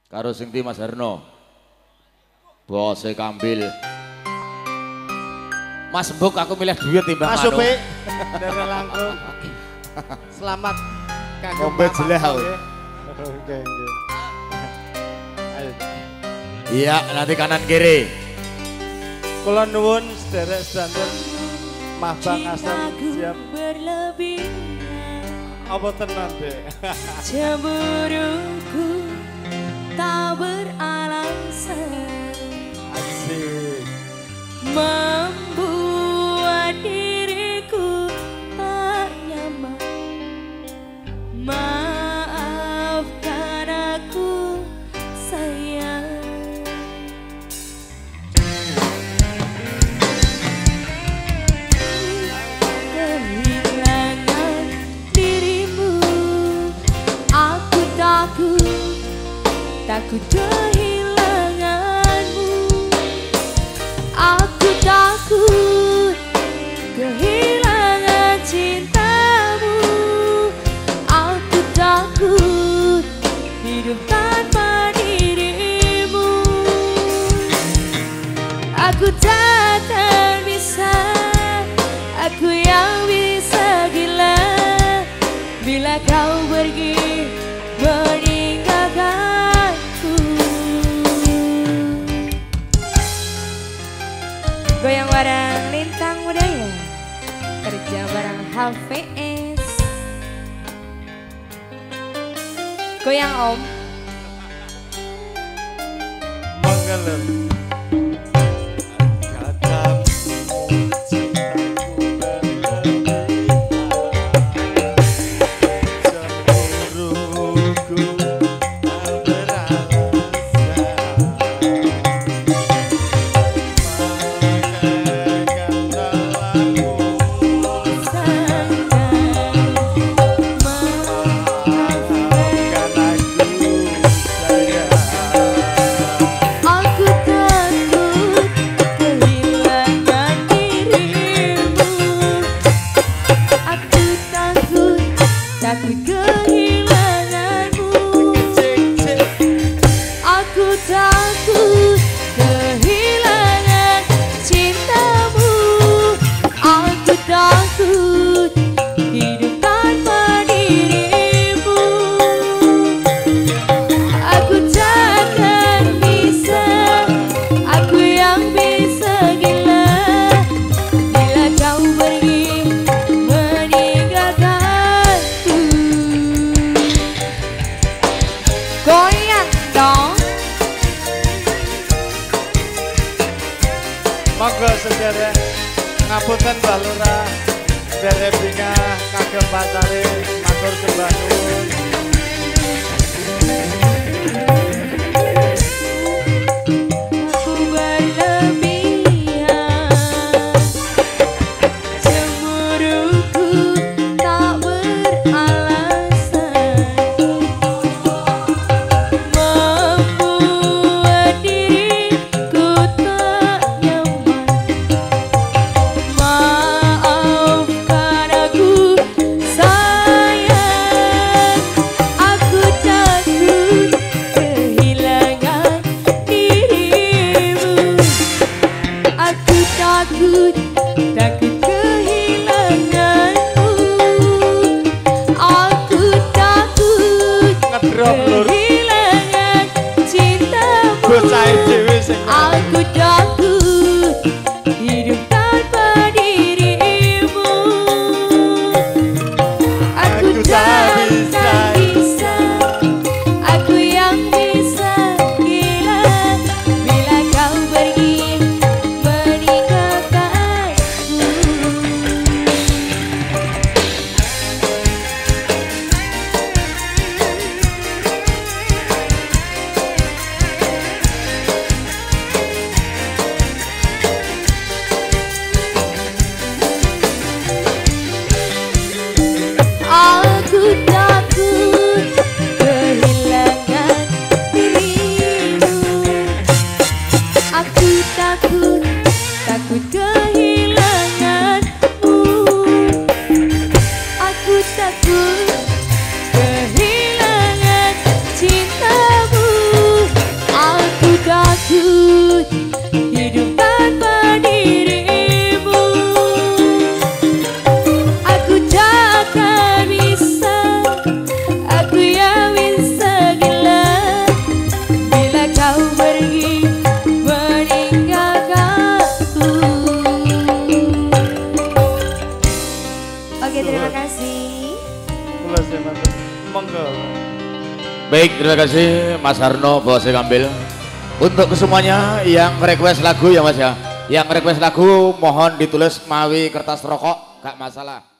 Karo sing ndi Mas Herno. Bose Kambil. Mas Mbok aku milih duit timbang Mas anu. Upi dari langkung. Selamat kagem Ngombe jeleh aku. Oke. Ayo. Iya, nanti kanan kiri. Kula nuwun sederek sedanten Mahbang Asam siap. Apa tenan, Dek? Cemburuku tak beralasan. Asik. Membuat diriku tak nyaman. Maafkan aku sayang. Kehilangan dirimu, aku takut kehilanganmu. Aku takut kehilangan cintamu. Aku takut hidup tanpa dirimu. Aku takkan bisa, aku yang bisa gila bila kau pergi meninggalkanku. Goyang bareng Lintang Budaya, kerja bareng HVS. Goyang Om. Menggelar. Takut kehilanganmu. Aku takut kehilangan cintamu. Aku takut hidup tanpa dirimu. Aku takkan bisa, aku yang bisa gila bila kau pergi meninggalkanku. Goyang dong. Monggo sederek ngapunten Mbak Lurah derek bika kagem pacare matur sembah nuwun. Aku berlebihan, cemburuku tak beralasan. Membuat diriku tak nyaman. Maafkan aku sayang. Aku takut kehilangan dirimu. Aku takut kehilanganmu. Aku takut Ngedrop lur. kehilangan cintamu. Bocah dhewe sing Aku takut hidup tanpa dirimu. Aku tak bisa, aku yang bisa gila bila kau pergi meninggalkanku. Baik, terima kasih Mas Harno Bos Kambil. Untuk kesemuanya yang request lagu ya Mas ya. Yang request lagu mohon ditulis mawi kertas rokok, gak masalah.